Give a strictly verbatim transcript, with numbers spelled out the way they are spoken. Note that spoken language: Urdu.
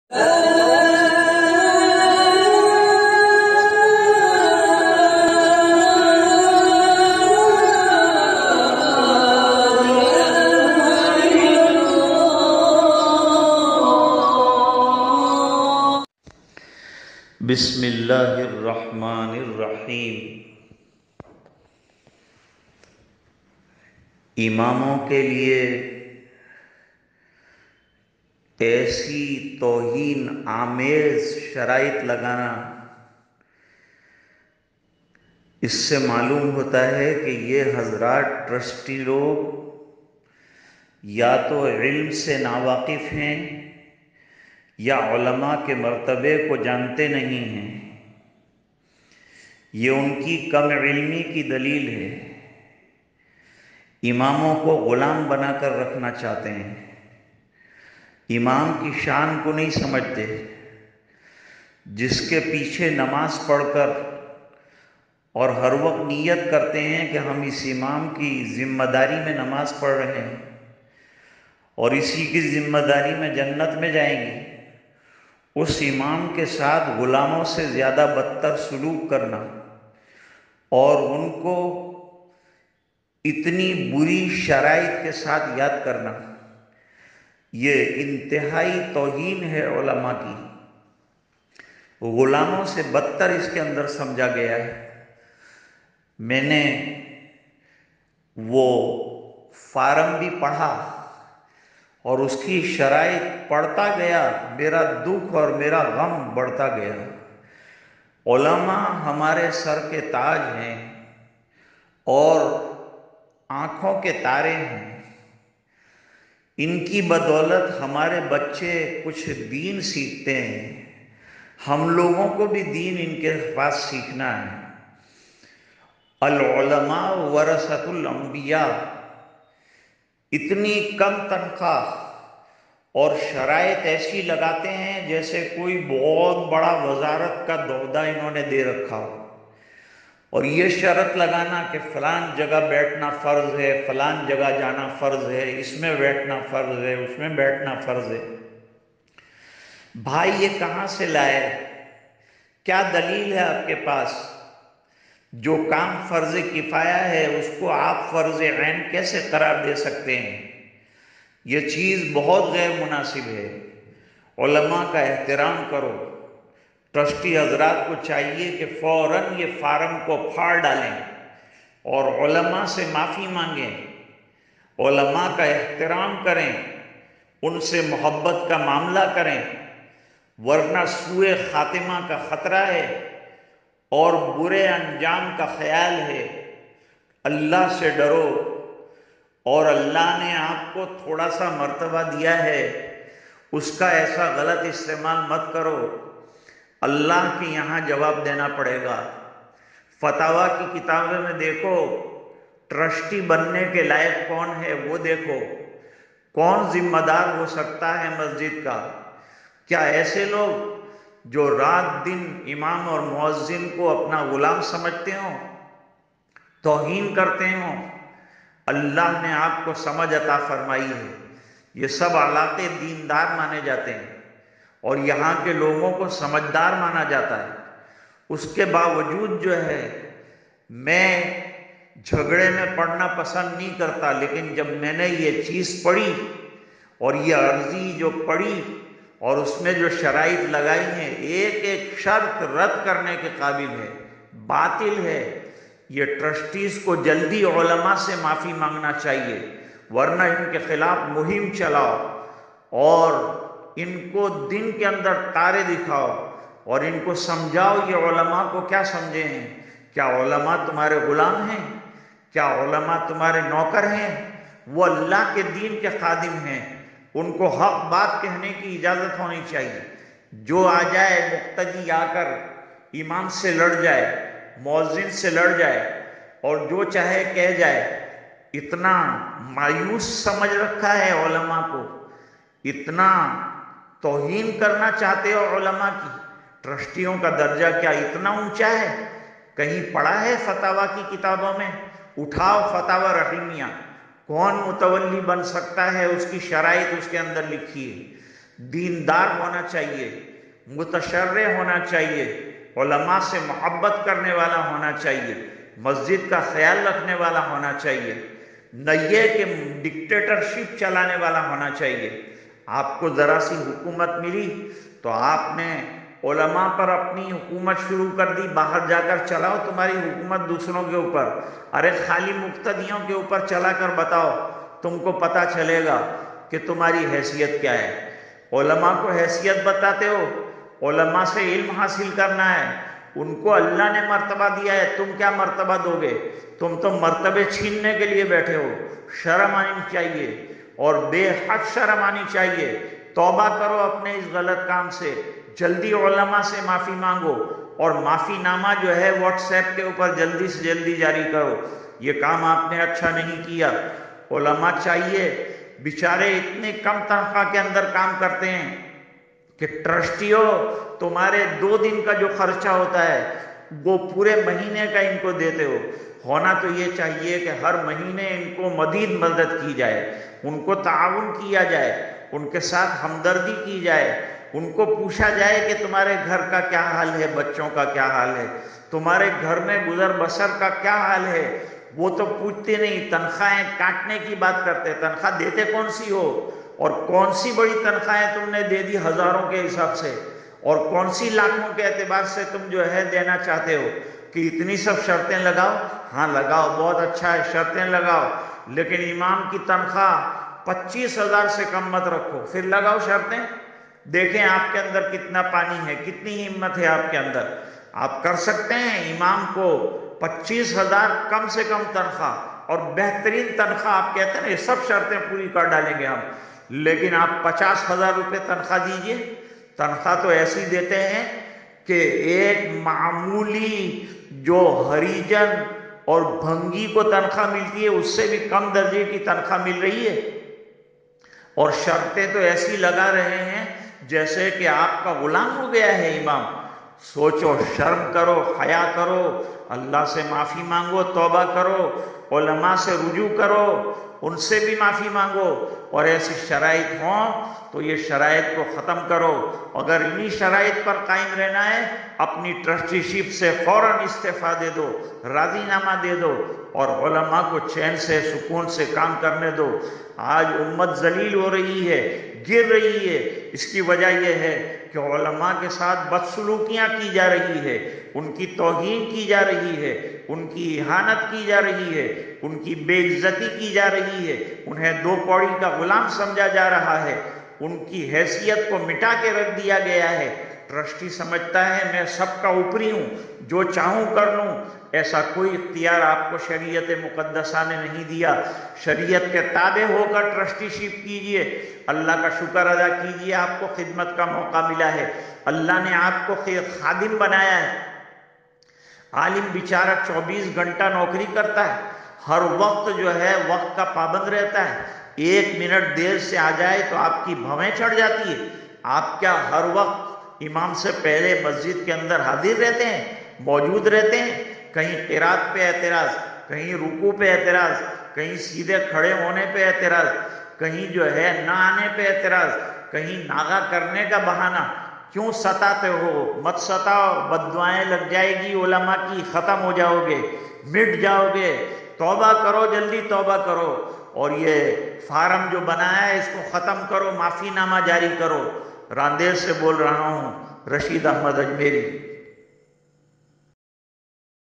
بسم اللہ الرحمن الرحیم۔ اماموں کے لیے ایسی توہین آمیز شرائط لگانا، اس سے معلوم ہوتا ہے کہ یہ حضرات ٹرسٹی لوگ یا تو علم سے ناواقف ہیں یا علماء کے مرتبے کو جانتے نہیں ہیں۔ یہ ان کی کم علمی کی دلیل ہے۔ اماموں کو غلام بنا کر رکھنا چاہتے ہیں، امام کی شان کو نہیں سمجھتے۔ جس کے پیچھے نماز پڑھ کر اور ہر وقت نیت کرتے ہیں کہ ہم اس امام کی ذمہ داری میں نماز پڑھ رہے ہیں اور اسی کی ذمہ داری میں جنت میں جائیں گے، اس امام کے ساتھ غلاموں سے زیادہ بدتر سلوک کرنا اور ان کو اتنی بری شرائط کے ساتھ یاد کرنا، یہ انتہائی توہین ہے علماء کی۔ غلاموں سے بدتر اس کے اندر سمجھا گیا ہے۔ میں نے وہ فارم بھی پڑھا اور اس کی شرائط پڑھتا گیا، میرا دکھ اور میرا غم بڑھتا گیا۔ علماء ہمارے سر کے تاج ہیں اور آنکھوں کے تارے ہیں۔ ان کی بدولت ہمارے بچے کچھ دین سیکھتے ہیں، ہم لوگوں کو بھی دین ان کے پاس سیکھنا ہے۔ العلماء ورثۃ الانبیاء، اتنی کم تنخواہ اور شرائط ایسی لگاتے ہیں جیسے کوئی بہت بڑا وزارت کا عہدہ انہوں نے دے رکھا ہو، اور یہ شرط لگانا کہ فلان جگہ بیٹھنا فرض ہے، فلان جگہ جانا فرض ہے، اس میں بیٹھنا فرض ہے، اس میں بیٹھنا فرض ہے۔ بھائی یہ کہاں سے لائے؟ کیا دلیل ہے آپ کے پاس؟ جو کام فرض کفایہ ہے اس کو آپ فرض عین کیسے قرار دے سکتے ہیں؟ یہ چیز بہت غیر مناسب ہے۔ علماء کا احترام کرو۔ ٹرسٹی حضرات کو چاہیے کہ فوراً یہ فارم کو پھاڑ ڈالیں اور علماء سے معافی مانگیں، علماء کا احترام کریں، ان سے محبت کا معاملہ کریں، ورنہ سوء خاتمہ کا خطرہ ہے اور برے انجام کا خیال ہے۔ اللہ سے ڈرو، اور اللہ نے آپ کو تھوڑا سا مرتبہ دیا ہے، اس کا ایسا غلط استعمال مت کرو۔ اللہ کے یہاں جواب دینا پڑے گا۔ فتاویٰ کی کتابیں میں دیکھو، ٹرسٹی بننے کے لائق کون ہے وہ دیکھو، کون ذمہ دار ہو سکتا ہے مسجد کا۔ کیا ایسے لوگ جو رات دن امام اور مؤذن کو اپنا غلام سمجھتے ہوں، توہین کرتے ہوں؟ اللہ نے آپ کو سمجھ عطا فرمائی ہے، یہ سب علاقے دیندار مانے جاتے ہیں اور یہاں کے لوگوں کو سمجھدار مانا جاتا ہے۔ اس کے باوجود جو ہے، میں جھگڑے میں پڑھنا پسند نہیں کرتا، لیکن جب میں نے یہ چیز پڑھی اور یہ عرضی جو پڑھی اور اس میں جو شرائط لگائی ہیں، ایک ایک شرط رد کرنے کے قابل ہے، باطل ہے۔ یہ ٹرسٹیز کو جلدی علماء سے معافی مانگنا چاہیے، ورنہ ان کے خلاف مہم چلاؤ اور ان کو دن کے اندر تارے دکھاؤ اور ان کو سمجھاؤ یہ علماء کو کیا سمجھے ہیں۔ کیا علماء تمہارے غلام ہیں؟ کیا علماء تمہارے نوکر ہیں؟ وہ اللہ کے دین کے خادم ہیں، ان کو حق بات کہنے کی اجازت ہونی چاہیے۔ جو آ جائے مقتدی آ کر امام سے لڑ جائے، مؤذن سے لڑ جائے اور جو چاہے کہہ جائے، اتنا مایوس سمجھ رکھا ہے علماء کو، اتنا توہین کرنا چاہتے ہو علماء کی۔ ٹرسٹیوں کا درجہ کیا اتنا اونچا ہے؟ کہیں پڑھا ہے فتاویٰ کی کتابوں میں؟ اٹھاؤ فتاویٰ رحیمیہ، کون متولی بن سکتا ہے، اس کی شرائط اس کے اندر لکھی ہے۔ دیندار ہونا چاہیے، متشرع ہونا چاہیے، علماء سے محبت کرنے والا ہونا چاہیے، مسجد کا خیال رکھنے والا ہونا چاہیے، نہ یہ کہ ڈکٹیٹرشپ چلانے والا ہونا چاہیے۔ آپ کو ذرا سی حکومت ملی تو آپ نے علماء پر اپنی حکومت شروع کر دی، باہر جا کر چلاؤ تمہاری حکومت دوسروں کے اوپر، ارے خالی مقتدیوں کے اوپر چلا کر بتاؤ، تم کو پتا چلے گا کہ تمہاری حیثیت کیا ہے۔ علماء کو حیثیت بتاتے ہو، علماء سے علم حاصل کرنا ہے، ان کو اللہ نے مرتبہ دیا ہے، تم کیا مرتبہ دو گے؟ تم تو مرتبے چھیننے کے لیے بیٹھے ہو۔ شرم آنی چاہیے، اور بے حد شرم آنی چاہیے۔ توبہ کرو اپنے اس غلط کام سے، جلدی علماء سے معافی مانگو، اور معافی نامہ جو ہے واٹس ایپ کے اوپر جلدی سے جلدی جاری کرو۔ یہ کام آپ نے اچھا نہیں کیا۔ علماء چاہیے، بیچارے اتنے کم تنخواہ کے اندر کام کرتے ہیں کہ ٹرسٹیوں تمہارے دو دن کا جو خرچہ ہوتا ہے وہ پورے مہینے کا ان کو دیتے ہو۔ ہونا تو یہ چاہیے کہ ہر مہینے ان کو مزید مدد کی جائے، ان کو تعاون کیا جائے، ان کے ساتھ ہمدردی کی جائے، ان کو پوچھا جائے کہ تمہارے گھر کا کیا حال ہے، بچوں کا کیا حال ہے، تمہارے گھر میں گزر بسر کا کیا حال ہے۔ وہ تو پوچھتے نہیں، تنخواہیں کاٹنے کی بات کرتے۔ تنخواہ دیتے کون سی ہو، اور کون سی بڑی تنخواہیں تم نے دے دی ہزاروں کے حساب سے، اور کون سی لاکھوں کے اعتبار سے تم جو ہے دینا چاہتے ہو کہ اتنی سب شرطیں لگاؤ؟ ہاں لگاؤ، بہت اچھا ہے، شرطیں لگاؤ، لیکن امام کی تنخواہ پچیس ہزار سے کم مت رکھو، پھر لگاؤ شرطیں۔ دیکھیں آپ کے اندر کتنا پانی ہے، کتنی ہمت ہے آپ کے اندر۔ آپ کر سکتے ہیں امام کو پچیس ہزار کم سے کم تنخواہ اور بہترین تنخواہ، آپ کہتے ہیں یہ سب شرطیں پوری کر ڈالیں گے ہم، لیکن آپ پچاس ہزار روپے تنخواہ دیجئے۔ تنخواہ تو ایسی دیتے ہیں کہ ایک معمولی جو ہریجن اور بھنگی کو تنخواہ ملتی ہے اس سے بھی کم درجے کی تنخواہ مل رہی ہے، اور شرطیں تو ایسی لگا رہے ہیں جیسے کہ آپ کا غلام ہو گیا ہے امام۔ سوچو، شرم کرو، حیا کرو، اللہ سے معافی مانگو، توبہ کرو، علماء سے رجوع کرو، ان سے بھی معافی مانگو، اور ایسی شرائط ہوں تو یہ شرائط کو ختم کرو۔ اگر انہی شرائط پر قائم رہنا ہے، اپنی ٹرسٹی شپ سے فوراً استعفیٰ دے دو، راضی نامہ دے دو، اور علماء کو چین سے سکون سے کام کرنے دو۔ آج امت ذلیل ہو رہی ہے، گر رہی ہے، اس کی وجہ یہ ہے کہ علماء کے ساتھ بدسلوکیاں کی جا رہی ہے، ان کی توہین کی جا رہی ہے، ان کی اہانت کی جا رہی ہے، ان کی بے عزتی کی جا رہی ہے، انہیں دو پوڑی کا غلام سمجھا جا رہا ہے، ان کی حیثیت کو مٹا کے رکھ دیا گیا ہے۔ ٹرسٹی سمجھتا ہے میں سب کا اوپری ہوں، جو چاہوں کر لوں۔ ایسا کوئی اختیار آپ کو شریعت مقدسہ نے نہیں دیا۔ شریعت کے تابع ہو کر ٹرسٹی شپ کیجئے، اللہ کا شکر ادا کیجئے، آپ کو خدمت کا موقع ملا ہے، اللہ نے آپ کو خادم بنایا ہے۔ عالم بیچارہ چوبیس گھنٹہ نوکری کرتا ہے، ہر وقت جو ہے وقت کا پابند رہتا ہے، ایک منٹ دیر سے آ جائے تو آپ کی بھویں چڑھ جاتی ہے۔ آپ کیا ہر وقت امام سے پہلے مسجد کے اندر حاضر رہتے ہیں، موجود رہتے ہیں؟ کہیں قرات پہ اعتراض، کہیں رکوع پہ اعتراض، کہیں سیدھے کھڑے ہونے پہ اعتراض، کہیں جو ہے نہ آنے پہ اعتراض، کہیں ناغہ کرنے کا بہانہ۔ کیوں ستاتے ہو؟ مت ستاؤ، بد دعائیں لگ جائے گی علماء کی، ختم ہو جاؤ گے، مٹ جاؤ گے۔ توبہ کرو، جلدی توبہ کرو، اور یہ فارم جو بنایا ہے اس کو ختم کرو، معافی نامہ جاری کرو۔ راندیر سے بول رہا ہوں، رشید احمد اجمیری۔